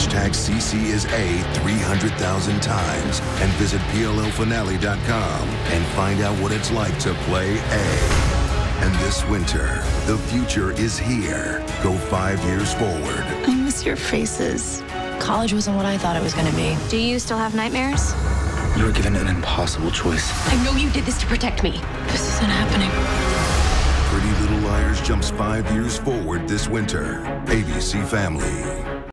Hashtag CC is A 300,000 times and visit PLLfinale.com and find out what it's like to play A. And this winter, the future is here. Go 5 years forward. I miss your faces. College wasn't what I thought it was going to be. Do you still have nightmares? You were given an impossible choice. I know you did this to protect me. This isn't happening. Pretty Little Liars jumps 5 years forward this winter. ABC Family.